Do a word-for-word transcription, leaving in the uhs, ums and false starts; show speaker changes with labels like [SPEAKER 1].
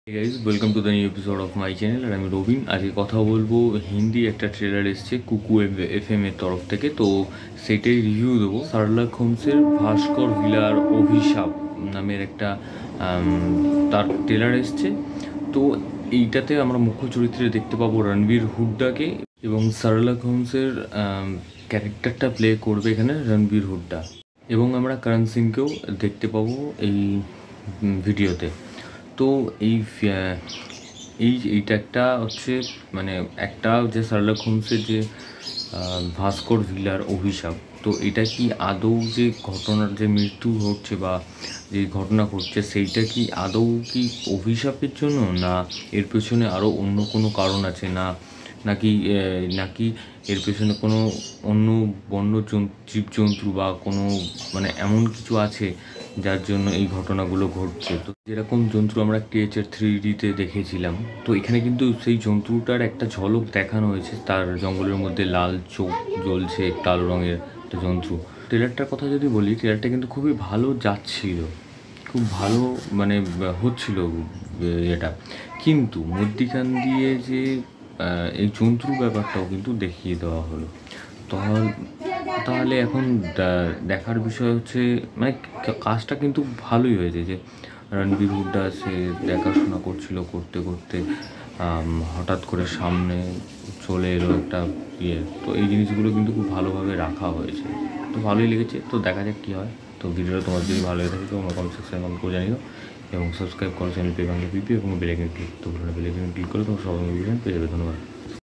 [SPEAKER 1] Hey guys, welcome to the new episode of my channel আর আমি রবিন। আজকে কথা বলবো হিন্দি একটা ট্রেলার এসছে কুকু এফ এম এর তরফ থেকে, তো সেটাই রিভিউ দেবো। শার্লক হোমসের ভাস্কর ভিলার অভিশাপ নামের একটা তার ট্রেলার এসছে। তো এইটাতে আমরা মুখ্য চরিত্রে দেখতে পাবো রণবীর হুড্ডাকে, এবং শার্লক হোমসের ক্যারেক্টারটা প্লে করবে এখানে রণবীর হুড্ডা, এবং আমরা করণ সিংকেও দেখতে পাবো এই ভিডিওতে। তো এই এই এইটা একটা হচ্ছে মানে একটা যে শার্লক হোমসের যে ভাস্কর ভিলার অভিশাপ, তো এটা কি আদৌ যে ঘটনার যে মৃত্যু ঘটছে বা যে ঘটনা ঘটছে সেইটা কি আদৌ কি অভিশাপের জন্য, না এর পেছনে আরও অন্য কোনো কারণ আছে, না নাকি নাকি এর পেছনে কোনো অন্য বন্য জীবজন্তু বা কোনো মানে এমন কিছু আছে যার জন্য এই ঘটনাগুলো ঘটছে। তো যেরকম জন্তু আমরা টিএচের থ্রি ডিতে দেখেছিলাম, তো এখানে কিন্তু সেই জন্তুটার একটা ঝলক দেখানো হয়েছে। তার জঙ্গলের মধ্যে লাল চোখ জ্বলছে, কালো রঙের একটা জন্তু। ট্রেলারটার কথা যদি বলি, ট্রেলারটা কিন্তু খুবই ভালো যাচ্ছিল, খুব ভালো মানে হচ্ছিল এটা, কিন্তু মধ্যিখান দিয়ে যে এই জন্তুর ব্যাপারটাও কিন্তু দেখিয়ে দেওয়া হলো। তাহলে তাহলে এখন দেখার বিষয় হচ্ছে মানে কাজটা কিন্তু ভালোই হয়েছে, যে রণবীর হুড্ডা সে দেখাশোনা করছিল, করতে করতে হঠাৎ করে সামনে চলে এলো একটা ইয়ে। তো এই জিনিসগুলো কিন্তু খুব ভালোভাবে রাখা হয়েছে, তো ভালোই লেগেছে। তো দেখা যাক কী হয়। তো ভিডিওটা তোমার যদি ভালো লেগে থাকে তো আমার কমেন্ট সেকশনে কমেন্ট করে জানিও, এবং সাবস্ক্রাইব করো চ্যানেল পে বাংলা পিপি, এবং বেল আইকনে ক্লিক করতে ভুলো না। বেল আইকনে ক্লিক করে তোমার সব নোটিফিকেশন পেয়ে যাবে। ধন্যবাদ।